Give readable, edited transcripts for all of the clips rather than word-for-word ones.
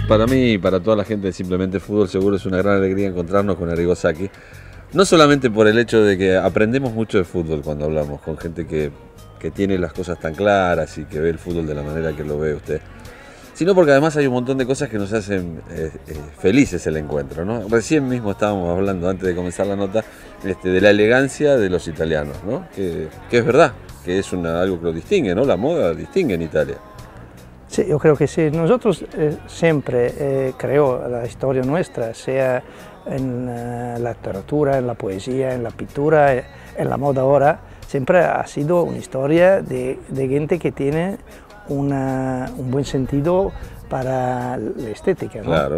Para mí y para toda la gente de Simplemente Fútbol, seguro es una gran alegría encontrarnos con Arrigo Sacchi. No solamente por el hecho de que aprendemos mucho de fútbol cuando hablamos con gente que tiene las cosas tan claras y que ve el fútbol de la manera que lo ve usted, sino porque además hay un montón de cosas que nos hacen felices el encuentro, ¿no? Recién mismo estábamos hablando, antes de comenzar la nota, de la elegancia de los italianos, ¿no? Que es verdad, que es algo que lo distingue, ¿no? La moda distingue en Italia. Sí, yo creo que sí. Nosotros siempre, creo, la historia nuestra, sea en la literatura, en la poesía, en la pintura, en la moda ahora, siempre ha sido una historia de gente que tiene un buen sentido para la estética, ¿no? Claro.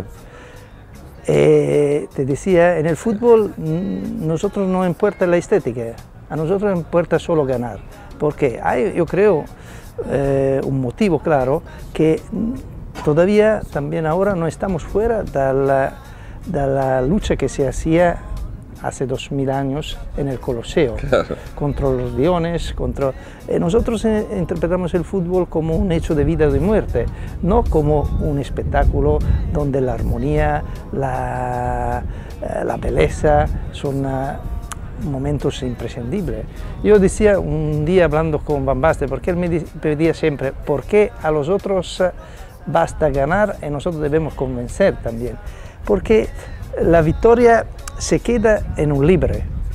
Te decía, en el fútbol nosotros no importa la estética, a nosotros importa solo ganar, porque hay, yo creo, un motivo claro que todavía también ahora no estamos fuera de la lucha que se hacía hace 2000 años en el Coloseo, claro, contra los leones, nosotros interpretamos el fútbol como un hecho de vida o de muerte, no como un espectáculo donde la armonía, la belleza son momentos imprescindibles. Yo decía un día hablando con Van Basten, porque él me pedía siempre, ¿por qué a los otros basta ganar y nosotros debemos convencer también? Porque la victoria se queda en un libro,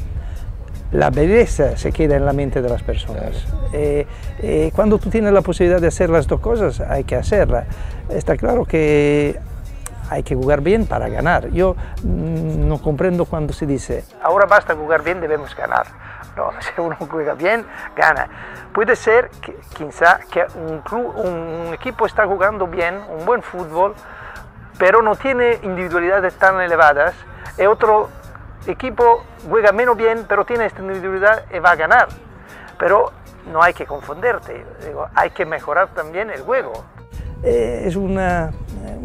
la belleza se queda en la mente de las personas. Cuando tú tienes la posibilidad de hacer las dos cosas, hay que hacerla. Está claro que hay que jugar bien para ganar. Yo no comprendo cuando se dice, ahora basta jugar bien, debemos ganar. No, si uno juega bien, gana. Puede ser que, quizá, que un equipo está jugando bien, un buen fútbol, pero no tiene individualidades tan elevadas, y otro equipo juega menos bien, pero tiene esta individualidad y va a ganar. Pero no hay que confunderte, digo, hay que mejorar también el juego. Es una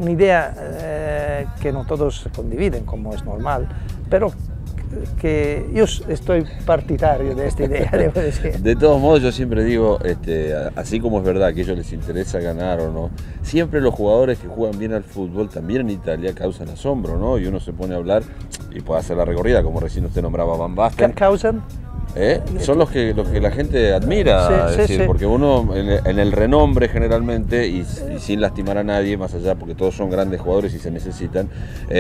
idea que no todos condividen, como es normal, pero que yo estoy partidario de esta idea, debo decir. De todos modos, yo siempre digo, así como es verdad que a ellos les interesa ganar o no, siempre los jugadores que juegan bien al fútbol, también en Italia, causan asombro, ¿no? Y uno se pone a hablar y puede hacer la recorrida, como recién usted nombraba a Van Basten. ¿Causan? Son los que la gente admira, sí, decir, sí. Porque uno en el renombre generalmente y sin lastimar a nadie, más allá porque todos son grandes jugadores y se necesitan,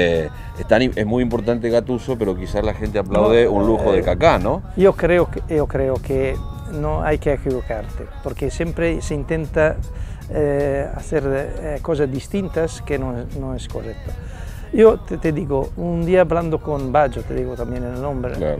es muy importante Gattuso, pero quizás la gente aplaude un lujo de Kaká, ¿no? Yo creo que no hay que equivocarte, porque siempre se intenta hacer cosas distintas que no es correcto. Yo te digo, un día hablando con Baggio, te digo también el nombre, claro.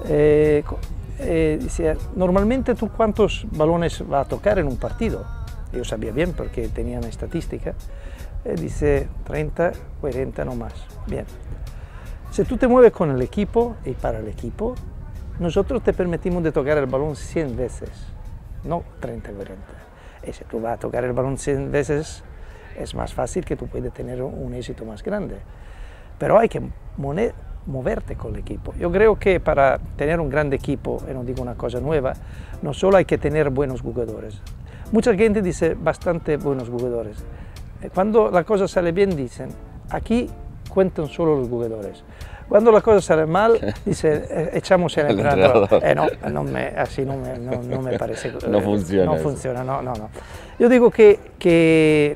Decía, normalmente tú cuántos balones vas a tocar en un partido. Yo sabía bien porque tenía una estadística. Dice 30, 40 no más. Bien. Si tú te mueves con el equipo y para el equipo, nosotros te permitimos de tocar el balón 100 veces, no 30, 40. Y si tú vas a tocar el balón 100 veces, es más fácil que tú puedas tener un éxito más grande. Pero hay que moverte con el equipo. Yo creo que para tener un gran equipo, y no digo una cosa nueva, no solo hay que tener buenos jugadores. Mucha gente dice bastante buenos jugadores. Cuando la cosa sale bien dicen, aquí cuentan solo los jugadores. Cuando la cosa sale mal, dicen, echamos el entrenador. Así no me parece. No funciona. No funciona, no. Yo digo que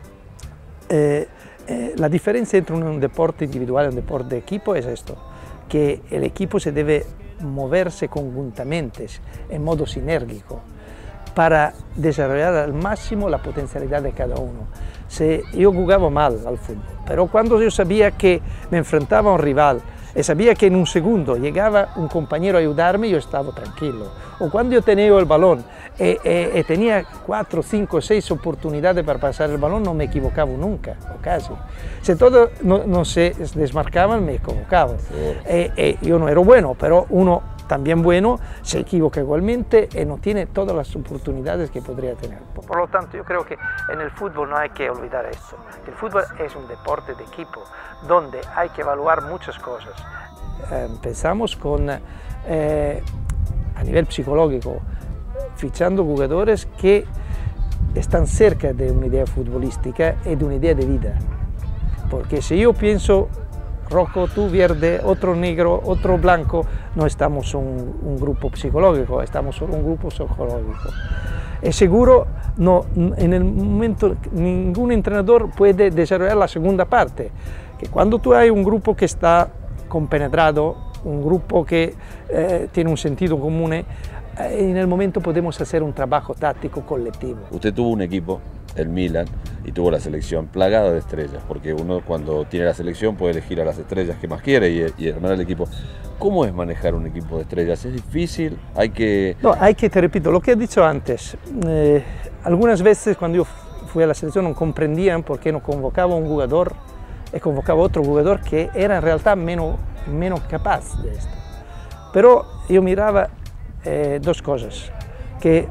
la diferencia entre un deporte individual y un deporte de equipo es esto, que el equipo se debe moverse conjuntamente, en modo sinérgico, para desarrollar al máximo la potencialidad de cada uno. Yo jugaba mal al fútbol, pero cuando yo sabía que me enfrentaba a un rival y sabía que en un segundo llegaba un compañero a ayudarme, yo estaba tranquilo. O cuando yo tenía el balón y tenía 4, 5, 6 oportunidades para pasar el balón, no me equivocaba nunca, o casi. Si todos no se desmarcaban, me equivocaba. Yo no era bueno, pero uno también bueno se equivoca igualmente y no tiene todas las oportunidades que podría tener. Por lo tanto, yo creo que en el fútbol no hay que olvidar esto. El fútbol es un deporte de equipo, donde hay que evaluar muchas cosas. Empezamos con, a nivel psicológico, fichando jugadores que están cerca de una idea futbolística y de una idea de vida. porque si yo pienso rojo, tú verde, otro negro, otro blanco, no estamos un grupo psicológico, estamos un grupo sociológico. Es seguro, no, en el momento ningún entrenador puede desarrollar la segunda parte, que cuando tú hay un grupo que está compenetrado, un grupo que tiene un sentido común, en el momento podemos hacer un trabajo táctico colectivo. Usted tuvo un equipo, el Milan, y tuvo la selección plagada de estrellas, porque uno cuando tiene la selección puede elegir a las estrellas que más quiere y armar el equipo. ¿Cómo es manejar un equipo de estrellas? ¿Es difícil? Hay que... No, hay que, te repito, lo que he dicho antes, algunas veces cuando yo fui a la selección no comprendían por qué no convocaba un jugador y convocaba otro jugador que era en realidad menos capaz de esto. Pero yo miraba dos cosas, que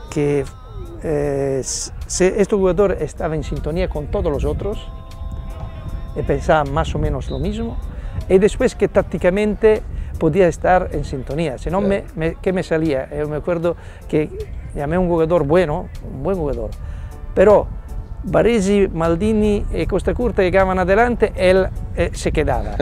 si este jugador estaba en sintonía con todos los otros y pensaba más o menos lo mismo, y después que tácticamente podía estar en sintonía, si no, ¿qué me salía? Yo me acuerdo que llamé a un jugador bueno, un buen jugador, pero Baresi, Maldini y Costa Curta llegaban adelante, él se quedaba.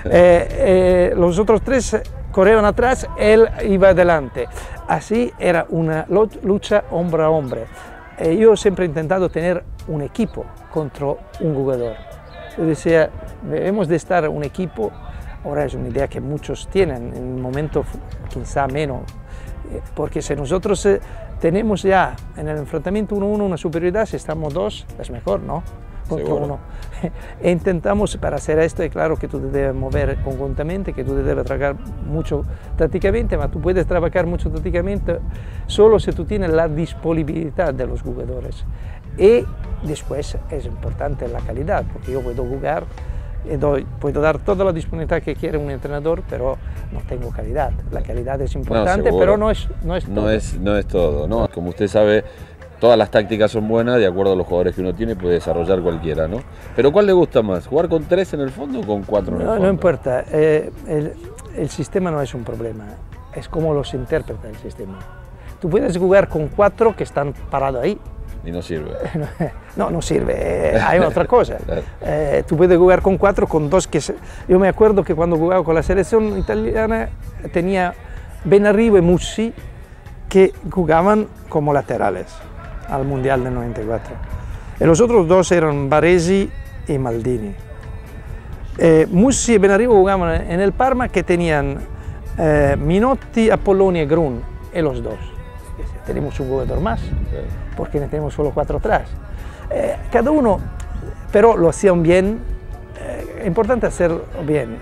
Los otros tres corrieron atrás, él iba adelante. Así era una lucha hombre a hombre. Yo siempre he intentado tener un equipo contra un jugador. Yo decía, debemos de estar un equipo, ahora es una idea que muchos tienen, en un momento quizá menos, porque si nosotros tenemos ya en el enfrentamiento 1-1 una superioridad, si estamos dos, es mejor, ¿no? Contra Seguro. uno. E intentamos, para hacer esto, es claro que tú te debes mover conjuntamente, que tú te debes trabajar mucho tácticamente, pero tú puedes trabajar mucho tácticamente solo si tú tienes la disponibilidad de los jugadores. Y después es importante la calidad, porque yo puedo jugar, puedo dar toda la disponibilidad que quiere un entrenador, pero no tengo calidad. La calidad es importante, No, pero no es todo. No es todo, ¿no? Como usted sabe, todas las tácticas son buenas, de acuerdo a los jugadores que uno tiene, puede desarrollar cualquiera, ¿no? Pero ¿cuál le gusta más? ¿Jugar con 3 en el fondo o con 4 en el fondo? No importa, el sistema no es un problema, es cómo los interpreta el sistema. Tú puedes jugar con 4 que están parados ahí. Y no sirve. No sirve, hay otra cosa. Tú puedes jugar con 4, con 2 que... Yo me acuerdo que cuando jugaba con la selección italiana tenía Benarrivo y Mussi que jugaban como laterales al Mundial del 94. Y los otros dos eran Baresi y Maldini. Mussi y Benarrivo jugaban en el Parma, que tenían Minotti, Apolloni y Grun, y los dos. Tenemos un jugador más, porque ne tenemos solo 4 atrás. Cada uno, pero lo hacían bien, es importante hacerlo bien.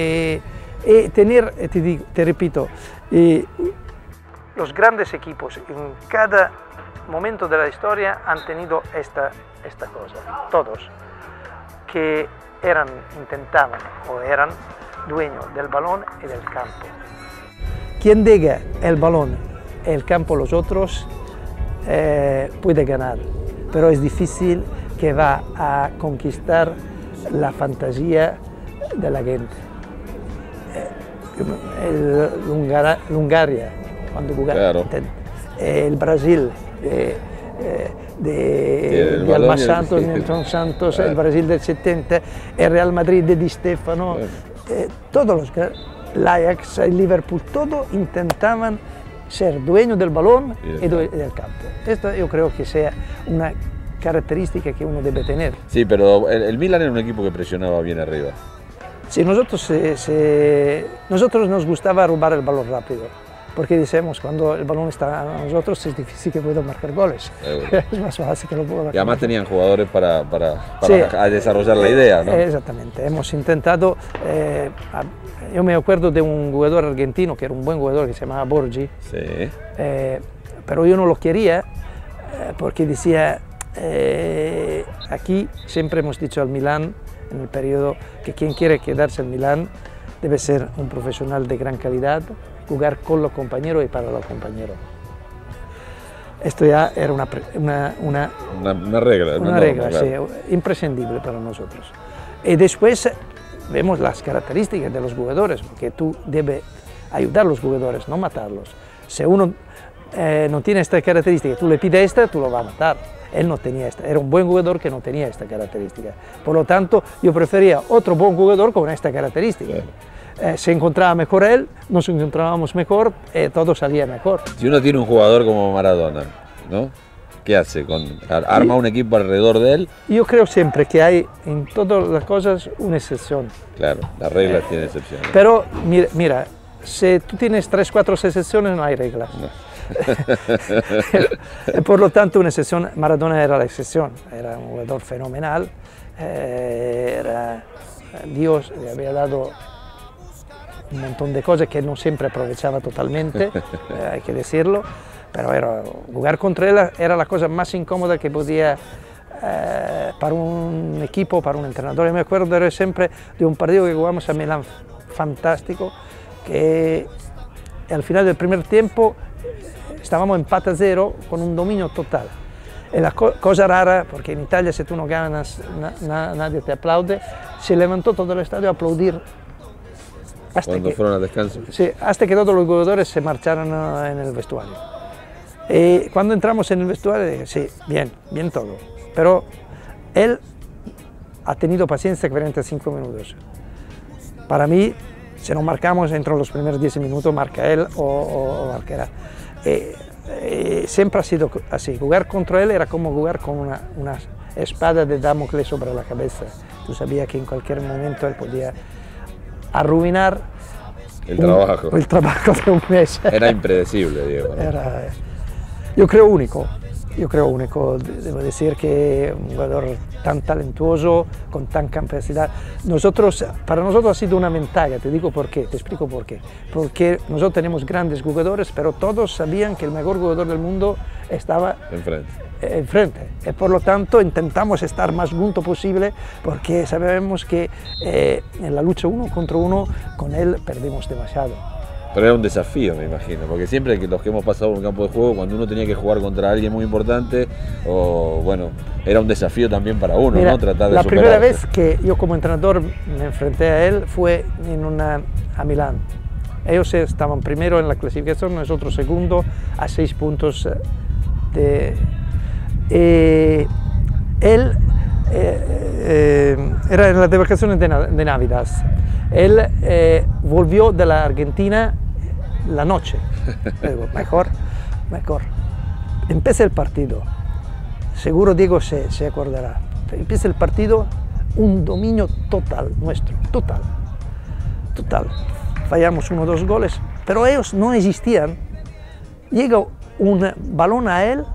Tener, te repito, los grandes equipos en cada momento de la historia han tenido esta cosa, todos, que intentaban o eran dueños del balón y del campo. Quien diga el balón, el campo, los otros, puede ganar, pero es difícil que va a conquistar la fantasía de la gente. Hungaria, cuando jugaba, claro. El Brasil, de Alba Santos, Nelson Santos, el Brasil del 70, el Real Madrid de Di Stefano, todos el Ajax, el Liverpool, todos intentaban ser dueños del balón y del campo. Esto yo creo que sea una característica que uno debe tener. Sí, pero el Milan era un equipo que presionaba bien arriba. Sí, nosotros nos gustaba robar el balón rápido, porque decimos, cuando el balón está a nosotros es difícil que puedan marcar goles. Es más fácil que lo puedan marcar. Y además tenían jugadores para sí, desarrollar la idea, ¿no? Exactamente, hemos intentado, yo me acuerdo de un jugador argentino que era un buen jugador que se llamaba Borgi, Sí. pero yo no lo quería porque decía, aquí siempre hemos dicho al Milán, en el periodo, que quien quiere quedarse al Milán debe ser un profesional de gran calidad, jugar con los compañeros y para los compañeros. Esto ya era una regla. Una regla, claro. Sí, imprescindible para nosotros. Y después vemos las características de los jugadores, porque tú debes ayudar a los jugadores, no matarlos. Si uno no tiene esta característica, tú le pides esta, tú lo vas a matar. Él no tenía esta, era un buen jugador que no tenía esta característica. Por lo tanto, yo prefería otro buen jugador con esta característica. Se encontraba mejor él, nos encontrábamos mejor, todo salía mejor. Si uno tiene un jugador como Maradona, ¿no? ¿Qué hace? ¿Arma un equipo alrededor de él? Yo creo siempre que hay en todas las cosas una excepción. Claro, las reglas tienen excepciones. Pero mira, si tú tienes 3 o 4 excepciones no hay reglas. No. Por lo tanto, una excepción, Maradona era la excepción, era un jugador fenomenal, Dios le había dado un montón de cosas que no siempre aprovechaba totalmente, hay que decirlo, pero jugar contra él era la cosa más incómoda que podía para un equipo, para un entrenador. Yo me acuerdo siempre de un partido que jugamos a Milán fantástico, que al final del primer tiempo estábamos empate a 0 con un dominio total. Y la cosa rara, porque en Italia si tú no ganas nadie te aplaude, se levantó todo el estadio a aplaudir. Cuando fueron al descanso. Sí, hasta que todos los jugadores se marcharon en el vestuario. Y cuando entramos en el vestuario dije, sí, bien todo. Pero él ha tenido paciencia 45 minutos. Para mí, si no marcamos entre los primeros 10 minutos, marca él o marcará. Siempre ha sido así, jugar contra él era como jugar con una espada de Damocles sobre la cabeza. Tú sabías que en cualquier momento él podía arruinar el trabajo de un mes. Era impredecible, Diego. Yo creo único, debo decir que un jugador tan talentoso, con tan capacidad. Para nosotros ha sido una ventaja, te digo por qué, te explico por qué. Porque nosotros tenemos grandes jugadores, pero todos sabían que el mejor jugador del mundo estaba enfrente. Y por lo tanto intentamos estar más juntos posible, porque sabemos que en la lucha 1 contra 1 con él perdimos demasiado. Pero era un desafío, me imagino, porque siempre los que hemos pasado por un campo de juego, cuando uno tenía que jugar contra alguien muy importante, era un desafío también para uno, mira, ¿no? Tratar de la superarse. Primera vez que yo como entrenador me enfrenté a él fue a Milán. Ellos estaban primero en la clasificación, nosotros segundo, a 6 puntos él era en las vacaciones de Navidad. Él volvió de la Argentina la noche. Digo, mejor. Empieza el partido. Seguro Diego se acordará. Empieza el partido, un dominio total nuestro, total. Fallamos 1 o 2 goles, pero ellos no existían. Llega un balón a él,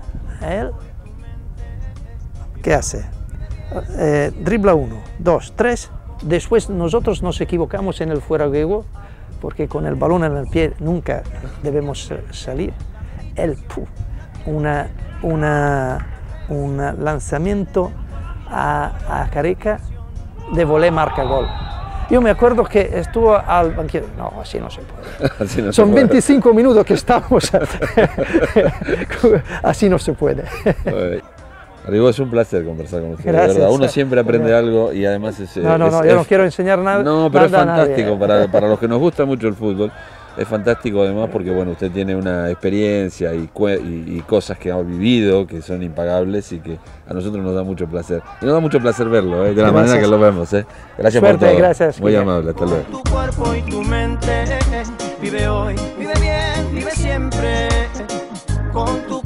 ¿qué hace? Dribla 1, 2, 3, después nosotros nos equivocamos en el fuera de juego, porque con el balón en el pie nunca debemos salir. Él, un lanzamiento a Careca de volé marca gol. Yo me acuerdo que estuvo al banquillo, no, así no se puede. Son 25 minutos que estamos, así no se puede. Arrigo, es un placer conversar con usted, Gracias, de verdad. Uno siempre aprende algo y además yo no quiero enseñar nada. No, pero es fantástico para los que nos gusta mucho el fútbol. Es fantástico además porque bueno, usted tiene una experiencia y cosas que ha vivido que son impagables y que a nosotros nos da mucho placer. Y nos da mucho placer verlo, de la manera que lo vemos. Gracias Suerte, por todo. Gracias. Muy amable, hasta luego. Tu cuerpo y tu mente, vive hoy, vive bien, vive siempre con tu